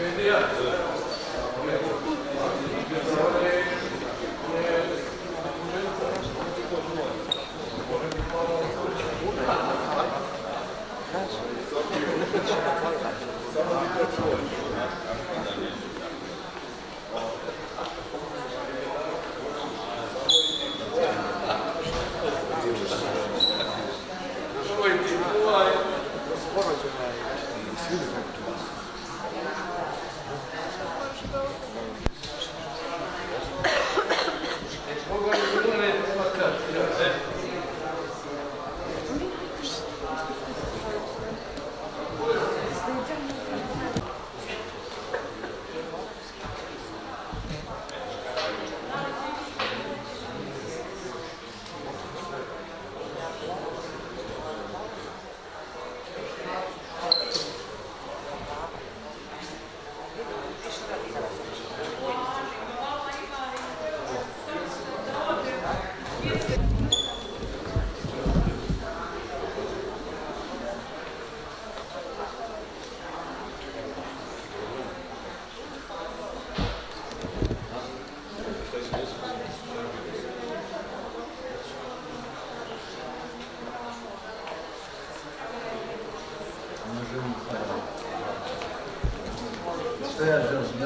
Što ja želim,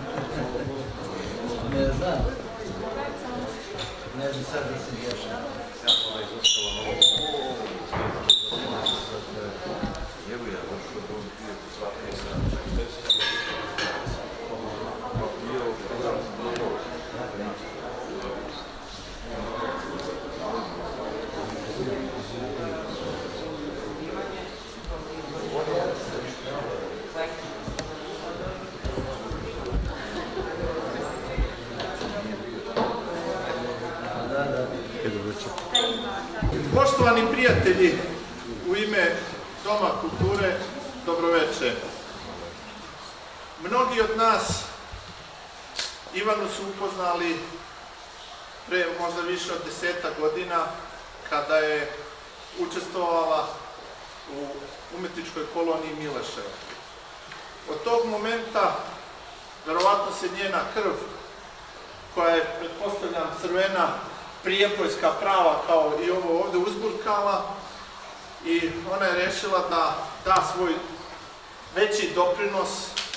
ne znam, ne znam sad da se dješam. Poštovani prijatelji, u ime Doma kulture, dobroveče. Mnogi od nas Ivanu su upoznali pre možda više od 10 godina kada je učestvovala u umetničkoj koloniji Mileševa. Od tog momenta verovatno se njena krv, koja je, pretpostavljam, crvena, prijepoljska prava kao i ovo ovde uzburkala i ona je rešila da da svoj veći doprinos,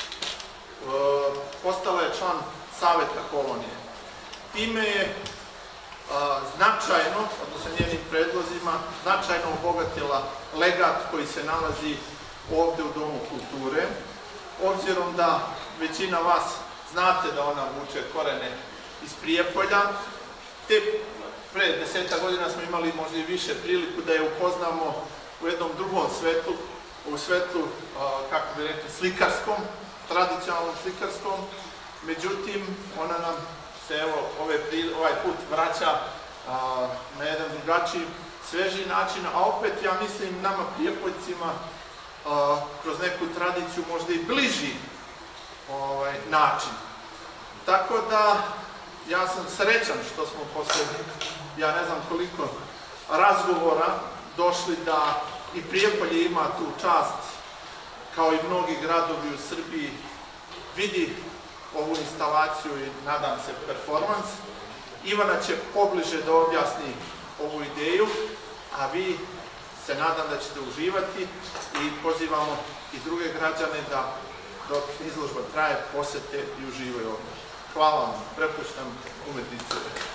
postala je član Saveta kolonije. Time je značajno, odnosno njenim predlozima, značajno obogatila legat koji se nalazi ovde u Domu kulture, obzirom da većina vas znate da ona vuče korene iz Prijepolja, te pre 10 godina smo imali možda i više priliku da je upoznamo u jednom drugom svetlu, u svetlu, kako bi rekli, slikarskom, tradicionalnom slikarskom. Međutim, ona nam se evo ovaj put vraća na jedan drugačiji, svežiji način, a opet, ja mislim, nama Prijepoljcima kroz neku tradiciju možda i bliži način. Tako da, ja sam srećan što smo posle, ja ne znam koliko razgovora, došli da i Prijepolje ima tu čast, kao i mnogi gradovi u Srbiji, vidi ovu instalaciju i, nadam se, performans. Ivana će pobliže da objasni ovu ideju, a vi se nadam da ćete uživati i pozivamo i druge građane da dok izložba traje posete i uživaju ovdje. Hvala vam, prepuštam umetnicu.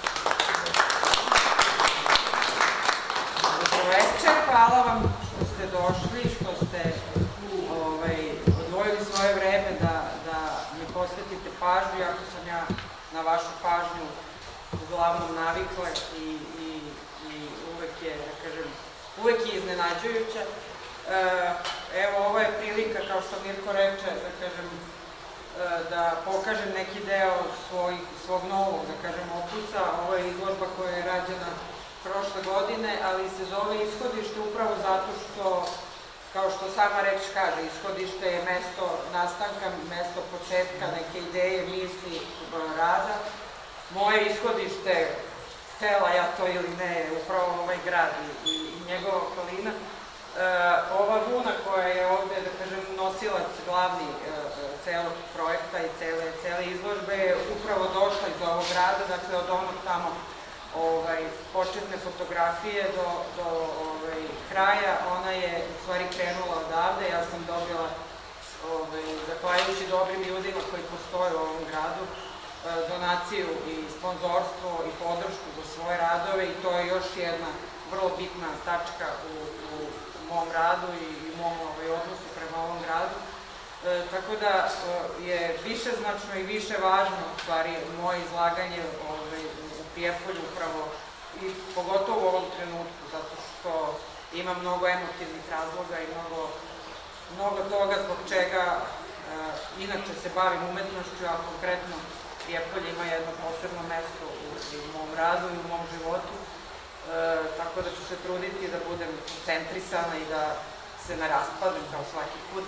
Dobroveče, hvala vam što ste došli, što ste odvojili svoje vreme da mi posvetite pažnju, iako sam ja na vašu pažnju uglavnom navikla i uvek je, da kažem, uvek je iznenađujuća. Evo, ovo je prilika, kao što Mirko reče, da kažem, da pokažem neki deo svog novog, da kažem, opusa. Ovo je izložba koja je rađena prošle godine, ali se zove Ishodište upravo zato što, kao što sama reč kaže, ishodište je mesto nastanka, mesto početka, neke ideje, misli, rada. Moje ishodište, htela ja to ili ne, je upravo ovaj grad i njegova okolina. Ova luna koja je ovde, da kažem, nosilac glavni celog projekta i cele izložbe je upravo došla iz ovog grada, dakle od onog tamo početne fotografije do kraja, ona je u stvari krenula odavde, ja sam dobila, zahvaljujući dobrim ljudima koji postoje u ovom gradu, donaciju i sponzorstvo i podršku za svoje radove i to je još jedna vrlo bitna tačka u mom radu i u mom odnosu prema ovom gradu. Tako da je višeznačno i više važno u stvari moje izlaganje u Prijepolju upravo i pogotovo u ovom trenutku, zato što ima mnogo emotivnih razloga i mnogo toga zbog čega inače se bavim umetnošću, a konkretno Prijepolje ima jedno posebno mesto u mom radu i u mom životu, tako da ću se truditi da budem centrisana i da se ne raspadem kao svaki put.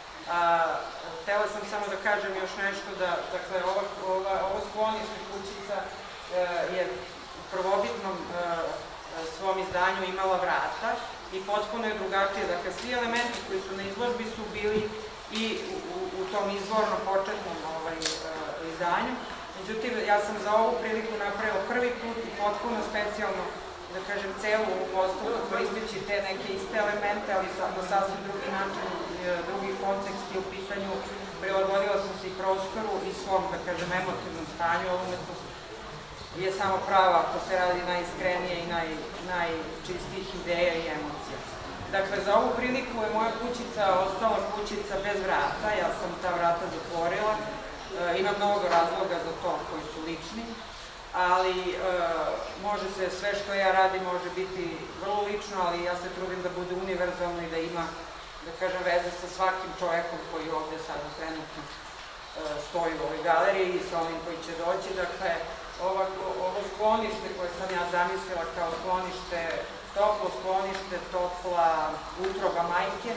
Htela sam samo da kažem još nešto, da dakle, ovo sklonište kućica je u prvobitnom svom izdanju imala vrata i potpuno je drugačije. Dakle, svi elementi koji su na izložbi su bili i u tom izvorno početnom izdanju. Međutim, ja sam za ovu priliku napravila prvi put i potpuno specijalno, da kažem, celu ovu postavku koristeći te neke iste elemente, ali na sasvim drugi način, drugi kontekst je u pitanju. Prilagodila sam se i prostoru i svom, da kažem, emotivnom stanju. Ovo umetnost je samo prava ako se radi najiskrenije i najčistijih ideja i emocija. Dakle, za ovu priliku je moja kućica ostala kućica bez vrata, ja sam ta vrata zatvorila. Ima mnogo razloga za to koji su lični, ali može se, sve što ja radim može biti vrlo lično, ali ja se trudim da bude univerzalno i da ima, da kažem, veze sa svakim čovekom koji ovde sada trenutno stoji u ovoj galeriji i sa onim koji će doći. Dakle, ovo sklonište koje sam ja zamislila kao sklonište, toplo sklonište, topla utroba majke,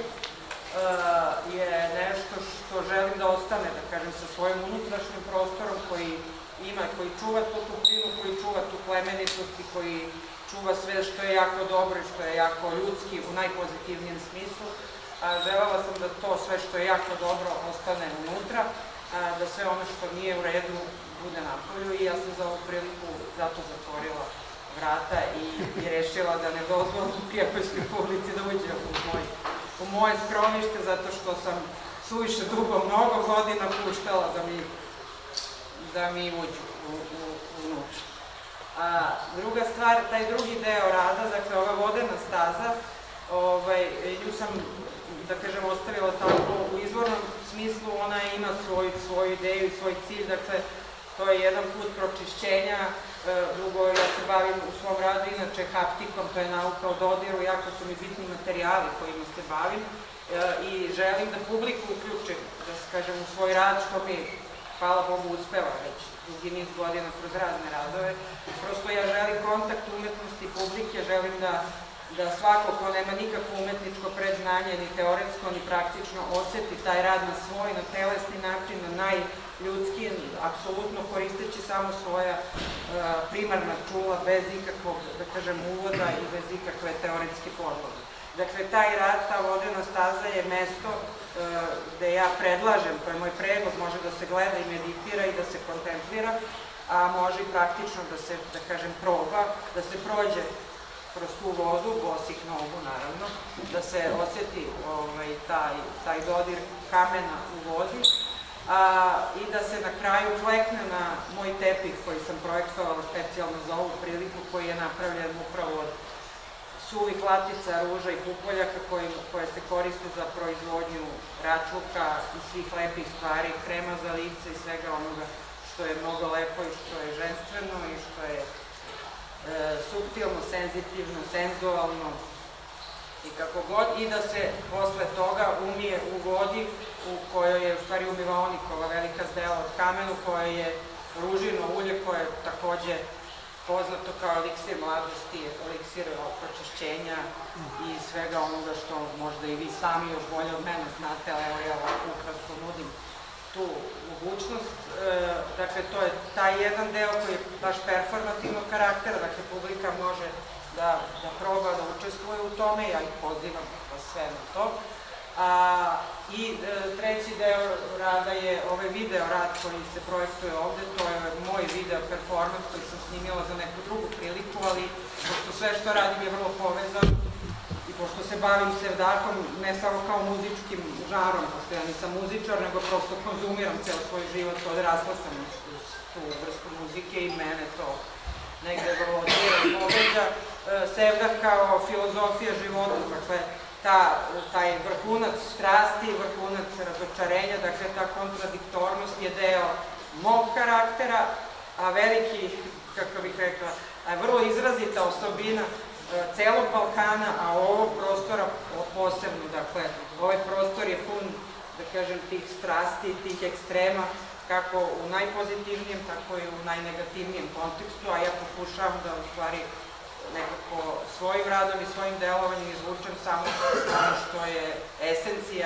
je nešto što želim da ostane, da kažem, sa svojim unutrašnjim prostorom koji čuva tu toplinu, koji čuva tu plemenitost i koji čuva sve što je jako dobro i što je jako ljudski u najpozitivnijem smislu. Želela sam da to sve što je jako dobro ostane unutra, da sve ono što nije u redu bude napolju i ja sam za ovu priliku zato zatvorila vrata i rešila da ne dozvolim prijepoljskoj publici da uđe u moje skrovište, zato što sam suviše dugo, mnogo godina puštala da mi uđu unutra. Druga stvar, taj drugi deo rada, dakle ova vodena staza, nju sam, da kažem, ostavila tako u izvornom smislu, ona ima svoju ideju i svoj cilj, dakle to je jedan put pročišćenja. Drugo, ja se bavim u svom radu inače haptikom, to je nauka o dodiru, jako su mi bitni materijali kojima se bavim i želim da publiku uključim, da se kažem, u svoj rad, što mi, hvala Bogu, uspeva već dugi niz godina kroz razne radove. Prosto ja želim kontakt umetnosti i publike, želim da svako ko nema nikakvo umetničko predznanje, ni teoretsko, ni praktično, oseti taj rad na svoj, na telesni način, na najljudski, apsolutno koristeći samo svoja primarna čula, bez ikakvog, da kažem, uvoda i bez ikakve teoretske podloge. Dakle, taj rad, ta vodena staza je mesto gde ja predlažem, to je moj predlog, može da se gleda i meditira i da se kontemplira, a može i praktično da se, da kažem, proba, da se prođe kroz tu vodu, bosih nogu naravno, da se osjeti taj dodir kamena u vodi i da se na kraju klekne na moj tepih koji sam projektovala specijalno za ovu priliku, koji je napravljen upravo od suvih latica, ruža i pupoljaka koje se koriste za proizvodnju račuka i svih lepih stvari, krema za lice i svega onoga što je mnogo lepo i što je ženstveno i što je suptilno, senzitivno, senzualno i kako god, i da se posle toga umije u vodi u kojoj je u stvari umivaonikova velika zdela od kamenu, koja je ružino ulje, koje je takođe poznato kao eliksir mladosti, eliksir pročišćenja i svega onoga što možda i vi sami još bolje od mene znate, ali evo ja ovako ukratko nudim tu mogućnost. Dakle, to je taj jedan deo koji je baš performativnog karaktera, dakle, publika može da proba da učestvuje u tome, ja ih pozivam sve na to. I treći deo rada je ovaj video rad koji se projektuje ovde, to je moj video performans koji sam snimila za neku drugu priliku, ali pošto sve što radim je vrlo povezano i pošto se bavim sevdakom ne samo kao muzičkim žarom, pošto ja nisam muzičar, nego prosto konzumiram ceo svoj život, odrasla sam uz tu vrstu muzike i mene to negde vrlo poveđa. Sevdah kao filozofija života, dakle, taj vrhunac strasti, vrhunac razočarenja, dakle ta kontradiktornost je deo mog karaktera, a veliki, kako bih rekla, vrlo izrazita osobina celog Balkana, a ovog prostora posebno, dakle, ovaj prostor je pun, da kažem, tih strasti, tih ekstrema, kako u najpozitivnijem, tako i u najnegativnijem kontekstu, a ja pokušavam da u stvari nekako svojim radom i svojim delovanjem izvučem samo ono što je esencija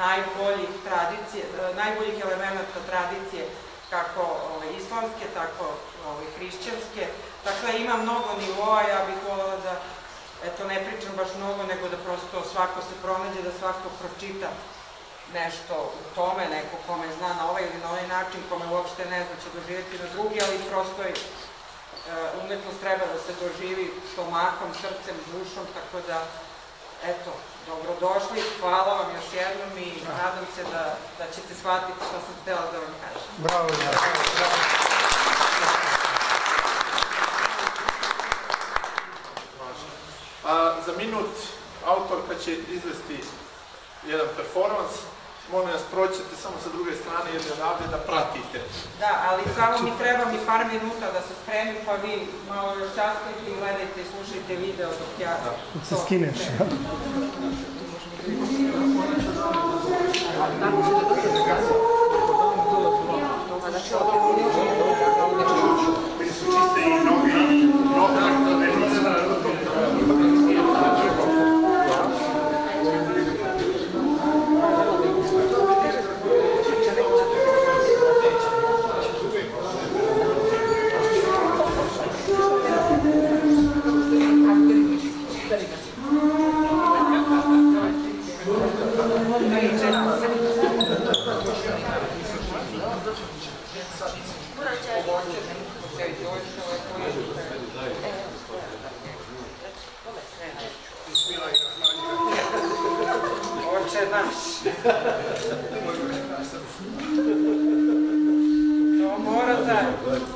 najboljih elemenata tradicije, kako islamske, tako hrišćanske. Dakle, ima mnogo nivoa, ja bih voljela da, eto, ne pričam baš mnogo, nego da prosto svako se pronađe, da svako pročita nešto u tome, neko kome zna na ovaj ili na ovaj način, kome uopšte ne zna će doživjeti na drugi, ali prosto umetnost treba da se doživi stomakom, srcem, dušom, tako da, eto, dobrodošli, hvala vam još jednom i nadam se da ćete shvatiti što sam htjela da vam kažem. Bravo, Za minut autorka će izvesti jedan performans. Molim vas, proćete samo sa druge strane jer je odavde da pratite. Da, ali samo mi treba par minuta da se spremim, pa vi malo još časkajte i gledajte i slušajte video dok ja... Se skineš. Oče naš. To mora zajedno.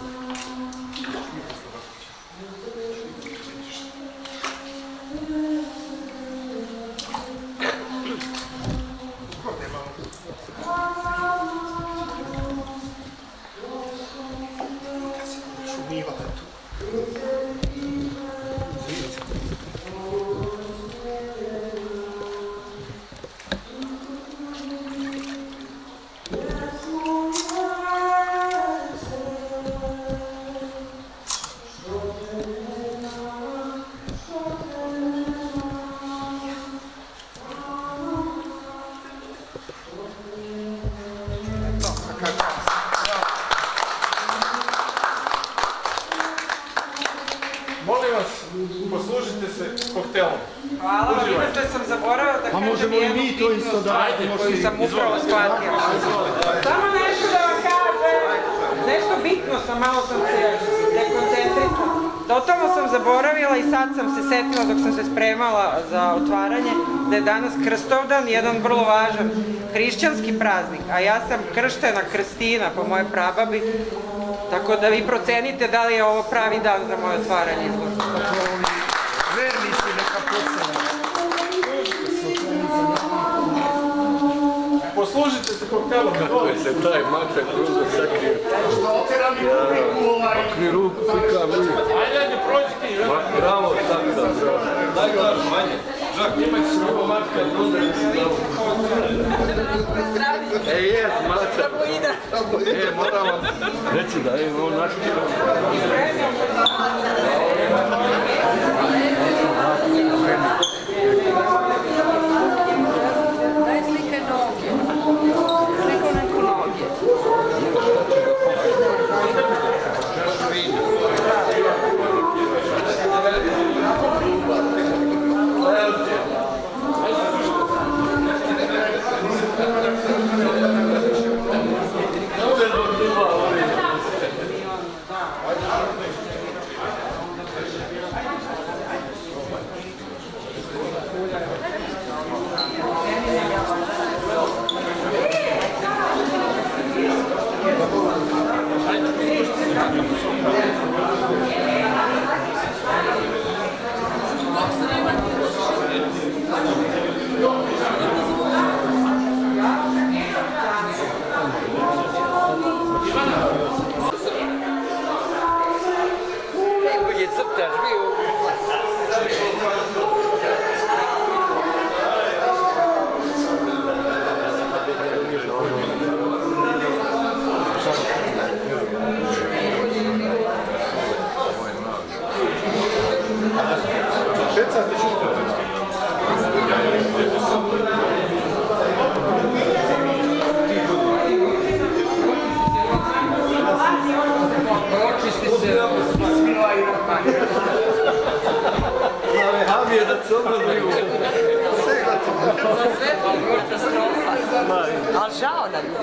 Molim vas, poslužite se koktelom. Hvala vam, inače sam zaboravila da kažem jednu bitnost koju sam upravo shvatila. Samo nešto da vam kažem, nešto bitno sam, malo sam se dekoncentrisala. Totalno sam zaboravila i sad sam se setila dok sam se spremala za otvaranje da je danas Krstovdan, jedan vrlo važan hrišćanski praznik, a ja sam krštena Krstina po moje prababi, tako da vi procenite da li je ovo pravi dan za moje otvaranje izložbe. Verni si neka podsjena. Poslužite se koktelom. Kako se taj mačak ruzo sakrio. Okri ruku, pika mi. Ajde, prođi ti. Bravo, tako da, bravo. Daj ga manje. Žak, imaj se rubo mačka, ruzo nisi bravo. Jes, mačak. Moram vam reći da je ovo naš kilo. Daj slike noge. Sliko neku noge. Ali žao nam je.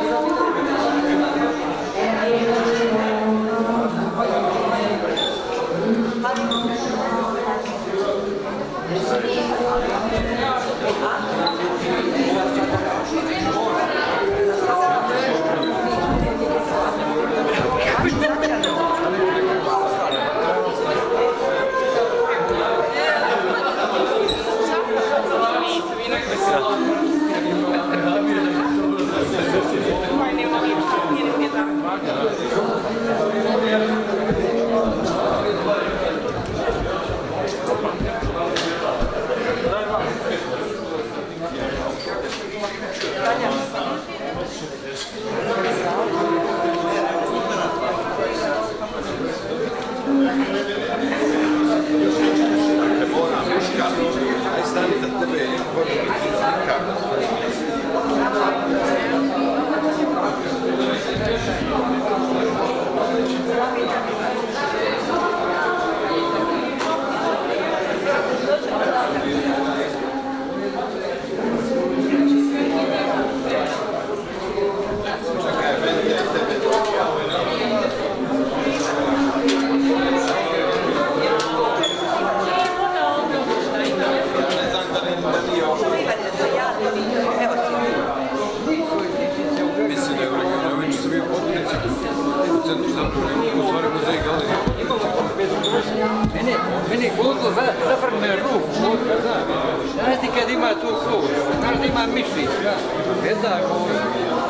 Meni guzlo zafrne ruku, znaš ti kad ima tu kost, znaš da ima mišić, gleda govori.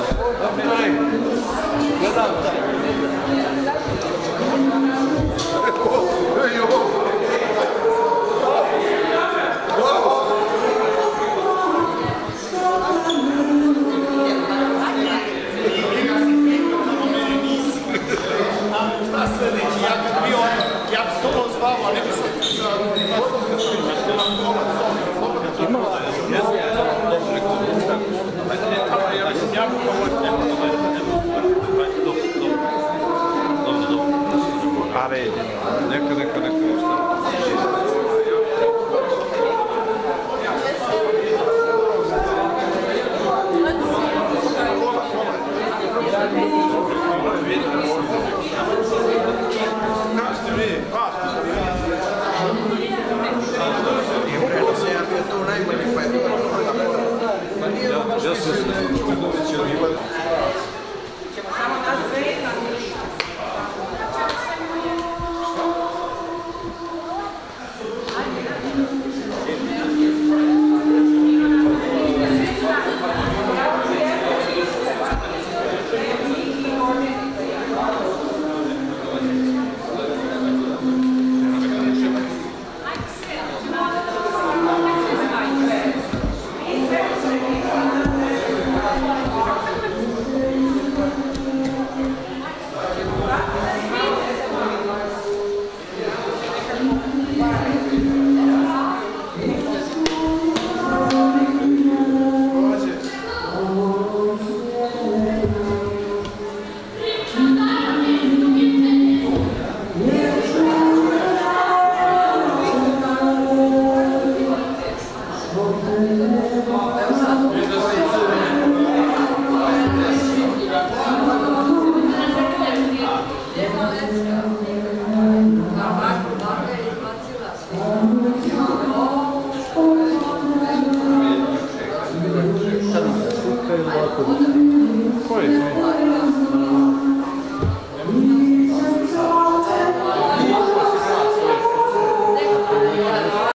Gledam taj. Ja bi s tobom zvao, a ne bi se Neka. Ko je?